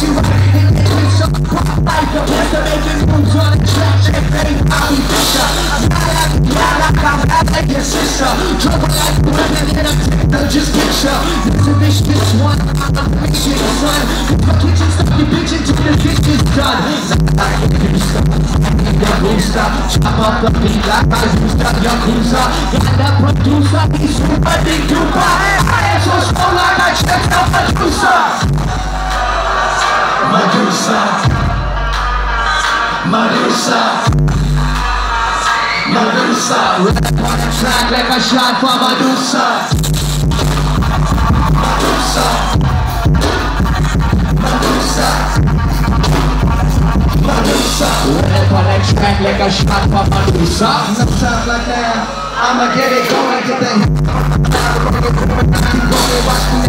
you right, and then you so like the best of making moves on the track, champagne, Bobby Fischer. Yeah, like I'm bad like your sister. Trouble like the women in a techno, just picture. This a vicious one, I'm a vicious son. My kitchen stuff, you bitch until the bitch is done. I hit you stuff, your booster. Chop up the beat like I used up your cruiser. Got that producer, he's super duper. I am so strong like I checked out Medusa. Medusa. Medusa. Medusa. Rap on the track like a shot for Medusa. Medusa. Medusa. Medusa. Rap on the track like a shot for Medusa. Sometimes like that, I'ma get it going to the keep going, watch me